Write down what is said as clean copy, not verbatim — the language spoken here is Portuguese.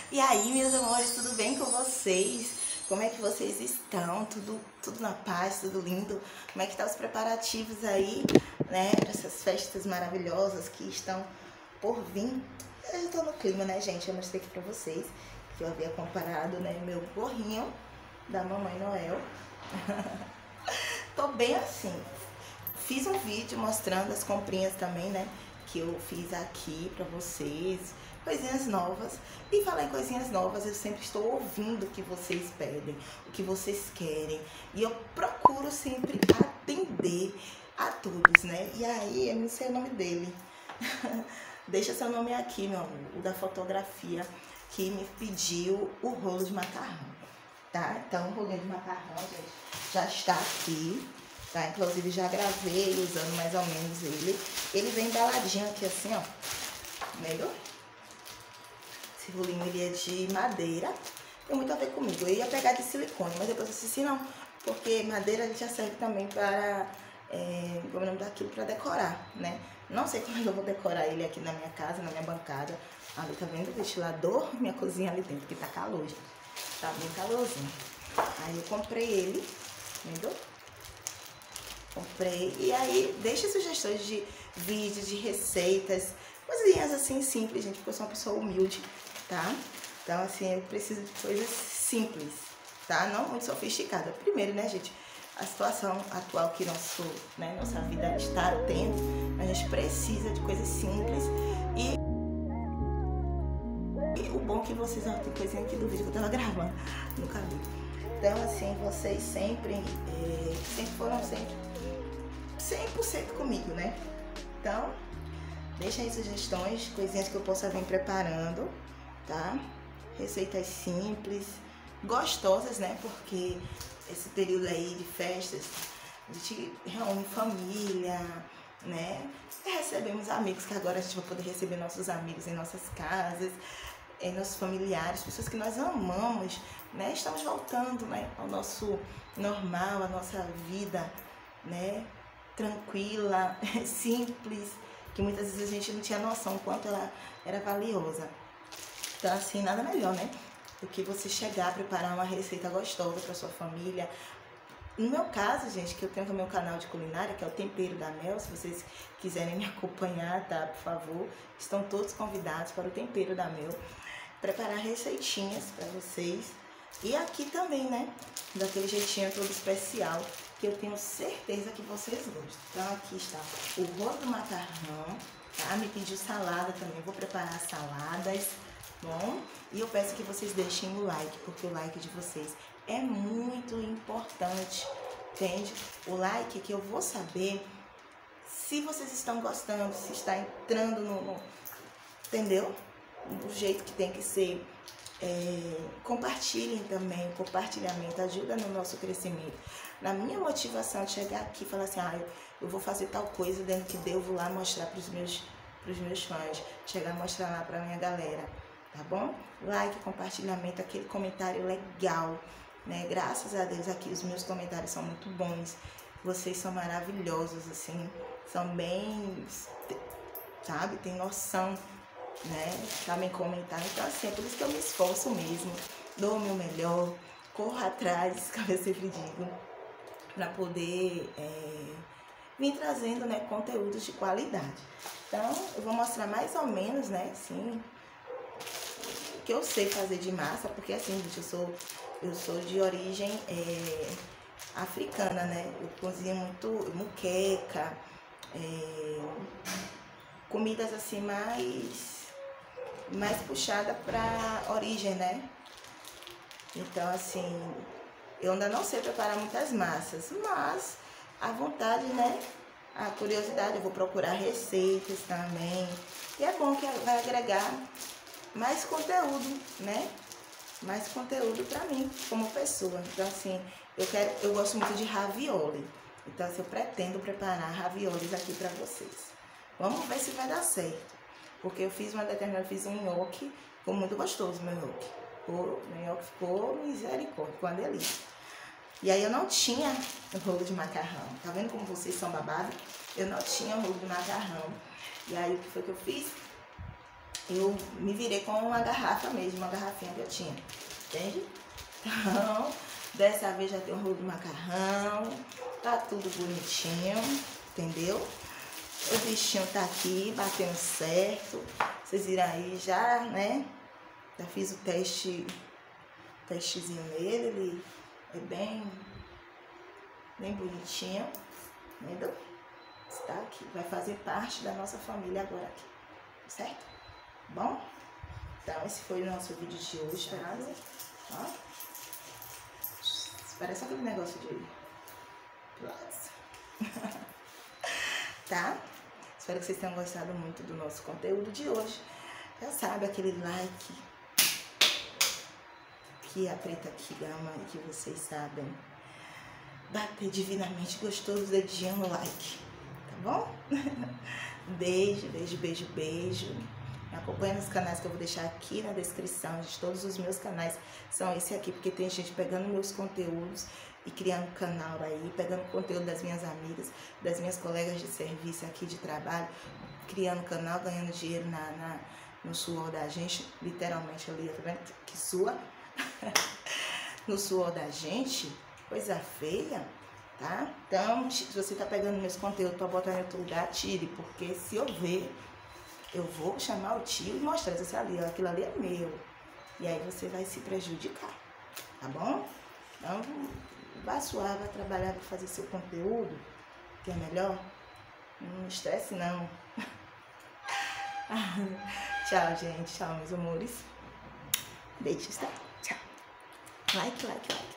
E aí, meus amores, tudo bem com vocês? Como é que vocês estão? Tudo na paz, tudo lindo? Como é que tá os preparativos aí, né, para essas festas maravilhosas que estão por vir? Eu tô no clima, né, gente? Eu mostrei aqui pra vocês que eu havia comparado, né, meu gorrinho da Mamãe Noel. Tô bem assim. Fiz um vídeo mostrando as comprinhas também, né, que eu fiz aqui pra vocês, coisinhas novas. E falar em coisinhas novas, eu sempre estou ouvindo o que vocês pedem, o que vocês querem. E eu procuro sempre atender a todos, né? E aí, eu não sei o nome dele. Deixa seu nome aqui, meu amor, o da fotografia, que me pediu o rolo de macarrão, tá? Então, o rolinho de macarrão, gente, já está aqui. Tá? Inclusive já gravei usando mais ou menos ele. Ele vem embaladinho aqui assim, ó. Vendo? Esse rolinho ele é de madeira. Tem muito a ver comigo. Eu ia pegar de silicone, mas depois eu disse assim, não. Porque madeira ele já serve também para, como é o nome daquilo, para decorar, né? Não sei como eu vou decorar ele aqui na minha casa, na minha bancada. Ali, tá vendo? O ventilador, minha cozinha ali dentro, que tá calor, gente. Tá bem calorzinho. Aí eu comprei ele, vendo? Comprei. E aí, deixa sugestões de vídeos, de receitas, coisinhas assim simples, gente, porque eu sou uma pessoa humilde, tá? Então, assim, eu preciso de coisas simples, tá? Não muito sofisticada. Primeiro, né, gente, a situação atual que nossa vida está tendo, a gente precisa de coisas simples e o bom é que vocês, ó, tem coisinha aqui do vídeo que eu tava gravando no cabelo. Então, assim, vocês sempre foram 100% comigo, né? Então, deixa aí sugestões, coisinhas que eu possa vir preparando, tá? Receitas simples, gostosas, né? Porque esse período aí de festas, a gente reúne família, né? E recebemos amigos, que agora a gente vai poder receber nossos amigos em nossas casas, em nossos familiares, pessoas que nós amamos, né? Estamos voltando, né, ao nosso normal, à nossa vida, né? Tranquila, simples, que muitas vezes a gente não tinha noção o quanto ela era valiosa. Então, assim, nada melhor, né, do que você chegar a preparar uma receita gostosa para sua família. No meu caso, gente, que eu tenho também um canal de culinária, que é o Tempero da Mel, se vocês quiserem me acompanhar, tá, por favor, estão todos convidados para o Tempero da Mel, preparar receitinhas para vocês. E aqui também, né, daquele jeitinho todo especial, que eu tenho certeza que vocês gostam. Então aqui está o rolo do macarrão, tá? Me pediu salada também, vou preparar saladas, bom? E eu peço que vocês deixem o like, porque o like de vocês é muito importante, entende? O like que eu vou saber se vocês estão gostando, se está entrando entendeu? Do jeito que tem que ser. Compartilhem também, o compartilhamento ajuda no nosso crescimento, na minha motivação de chegar aqui e falar assim, eu vou fazer tal coisa dentro que Deus, vou lá mostrar para os meus fãs, chegar a mostrar lá para minha galera, tá bom? Like, compartilhamento, aquele comentário legal, né? Graças a Deus aqui os meus comentários são muito bons, vocês são maravilhosos, assim, são bem, sabe, tem noção, né, sabem comentar. Então, assim, é por isso que eu me esforço mesmo, dou o meu melhor, corro atrás, como eu sempre digo, para poder vir trazendo, né, conteúdos de qualidade. Então, eu vou mostrar mais ou menos, né, assim, o que eu sei fazer de massa, porque assim, gente, eu sou de origem africana, né, eu cozinho muito muqueca, comidas assim mais puxada para origem, né? Então, assim, eu ainda não sei preparar muitas massas, mas a vontade, né? A curiosidade, eu vou procurar receitas também. E é bom que vai agregar mais conteúdo, né? Mais conteúdo para mim, como pessoa. Então, assim, eu gosto muito de ravioli. Então, assim, eu pretendo preparar raviolis aqui para vocês. Vamos ver se vai dar certo. Porque eu fiz um nhoque, ficou muito gostoso o meu nhoque. O nhoque ficou misericórdia, ficou uma delícia. E aí eu não tinha o rolo de macarrão. Tá vendo como vocês são babados? Eu não tinha o rolo de macarrão. E aí o que foi que eu fiz? eu me virei com uma garrafa mesmo, uma garrafinha que eu tinha, entende? Então, dessa vez já tem um rolo de macarrão, tá tudo bonitinho, entendeu? O bichinho tá aqui, batendo certo, vocês viram aí já, né? Já fiz o testezinho nele, ele é bem bonitinho, entendeu? Está aqui, vai fazer parte da nossa família agora aqui, certo? Bom? Então esse foi o nosso vídeo de hoje, tá? Ó. Parece aquele negócio de... Tá? Espero que vocês tenham gostado muito do nosso conteúdo de hoje. Já sabe, aquele like que a Preta aqui ama e que vocês sabem. Bater divinamente gostoso, dedinho no like, tá bom? Beijo, beijo, beijo, beijo. Me acompanha nos canais que eu vou deixar aqui na descrição. De todos os meus canais são esse aqui, porque tem gente pegando meus conteúdos e criando canal aí, pegando conteúdo das minhas amigas, das minhas colegas de serviço aqui de trabalho, criando canal, ganhando dinheiro no suor da gente, literalmente ali, tá vendo? Que sua. No suor da gente, coisa feia, tá? Então, se você tá pegando meus conteúdos pra botar em outro lugar, tire, porque se eu ver, eu vou chamar o tio e mostrar isso ali, ó, aquilo ali é meu. E aí você vai se prejudicar, tá bom? Então, vá suave, vai trabalhar para fazer seu conteúdo, que é melhor. Não estresse não. Tchau, gente. Tchau, meus amores. Beijos, tá? Tchau. Like, like, like.